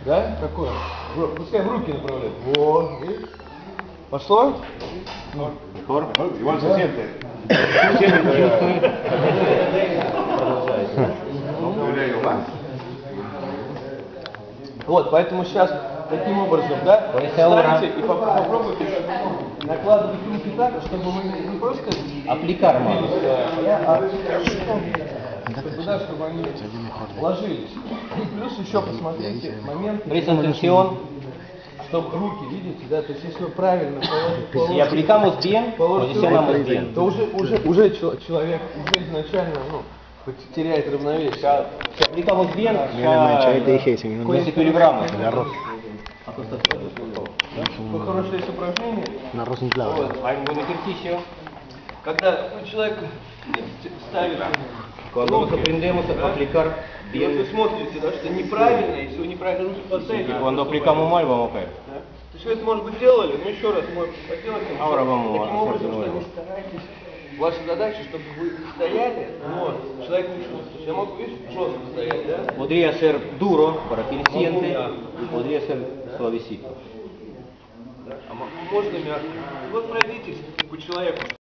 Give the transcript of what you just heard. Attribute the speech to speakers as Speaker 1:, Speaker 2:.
Speaker 1: Да? Какое? Пускай в руки направляет. Вот. Пошло?
Speaker 2: Mejor. Igual se siente. Se siente.
Speaker 1: Продолжайте. Вот, поэтому сейчас таким образом, да, встаньте и попробуйте накладывать руки так, чтобы вы не просто
Speaker 3: Aplicar, mano.
Speaker 1: чтобы они ложились. И плюс еще посмотрите момент,
Speaker 3: Presta atención.
Speaker 1: чтобы руки, видите, да, то есть если вы правильно
Speaker 3: Si aplicamos bien, posicionamos bien.
Speaker 1: то уже человек уже изначально, теряет равновесие.
Speaker 3: Si aplicamos bien, ya desequilibramos.
Speaker 1: Такое хорошее есть упражнение.
Speaker 3: Вот. Hay un buen ejercicio.
Speaker 1: Когда человек ставит
Speaker 3: Cuando nos aprendemos a aplicar
Speaker 1: и вот вы
Speaker 3: bien,
Speaker 1: смотрите, да, что неправильно, если вы неправильно руки поставите.
Speaker 3: y cuando aplicamos mal, vamos a caer.
Speaker 1: Да? То есть вы это, может быть, делали, но еще раз можете поделать.
Speaker 3: Ahora vamos a
Speaker 1: Таким образом,
Speaker 3: hacer de
Speaker 1: что
Speaker 3: nuevo.
Speaker 1: вы стараетесь. Ваша задача, чтобы вы стояли, но человек не чувствует. Я могу, видишь, жестко стоять, да?
Speaker 3: Podría ser duro para que él siente y podría ser suavecito.
Speaker 1: А можно мягко. Вот пройдитесь по человеку.